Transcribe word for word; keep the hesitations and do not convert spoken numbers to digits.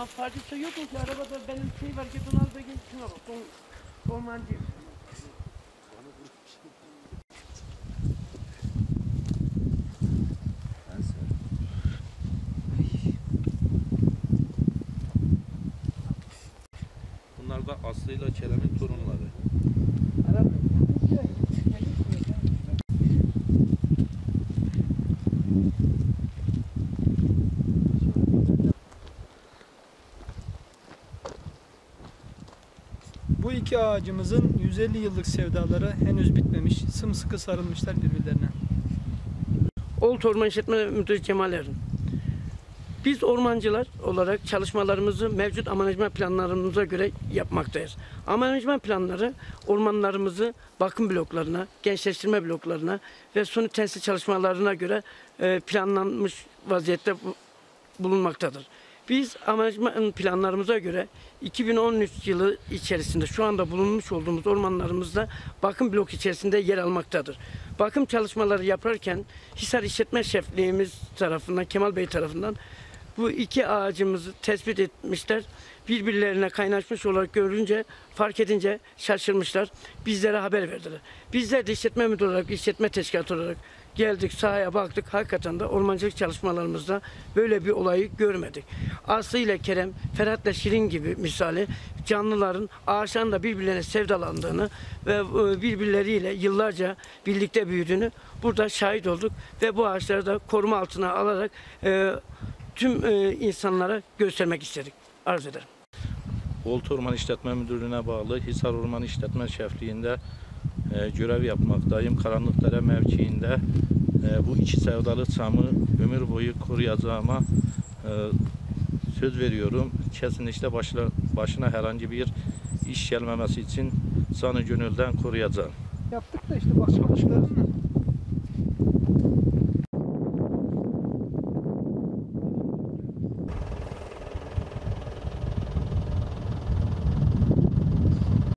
Ama partisi yok mu ki? Arabada benim şey var, git onu al da gel. Şuna bak. Son, ormancı. Bunlar da Aslı ile Kerem'in torunları. Bu iki ağacımızın yüz elli yıllık sevdaları henüz bitmemiş. Sımsıkı sarılmışlar birbirlerine. Old Orman İşletme Müdürü Cemal Erun. Biz ormancılar olarak çalışmalarımızı mevcut amenajman planlarımıza göre yapmaktayız. Amenajman planları ormanlarımızı bakım bloklarına, gençleştirme bloklarına ve suni tesis çalışmalarına göre planlanmış vaziyette bulunmaktadır. Biz amenajman planlarımıza göre iki bin on üç yılı içerisinde şu anda bulunmuş olduğumuz ormanlarımızda bakım blok içerisinde yer almaktadır. Bakım çalışmaları yaparken Hisar İşletme Şefliğimiz tarafından, Kemal Bey tarafından bu iki ağacımızı tespit etmişler. Birbirlerine kaynaşmış olarak görünce, fark edince şaşırmışlar. Bizlere haber verdiler. Bizler de işletme müdürü olarak, işletme teşkilatı olarak geldik, sahaya baktık. Hakikaten de ormancılık çalışmalarımızda böyle bir olayı görmedik. Aslı ile Kerem, Ferhat ile Şirin gibi misali canlıların, ağaçların da birbirlerine sevdalandığını ve birbirleriyle yıllarca birlikte büyüdüğünü burada şahit olduk. Ve bu ağaçları da koruma altına alarak e, tüm e, insanlara göstermek istedik. Arz ederim. Old Orman İşletme Müdürlüğü'ne bağlı Hisar Orman İşletme Şefliği'nde e, görev yapmaktayım. Karanlıkdere mevkiinde e, bu iki sevdalı çamı ömür boyu koruyacağıma e, söz veriyorum. Kesinlikle başına, başına herhangi bir iş gelmemesi için canı gönülden koruyacağım. Yaptık da işte bak sonuçlarını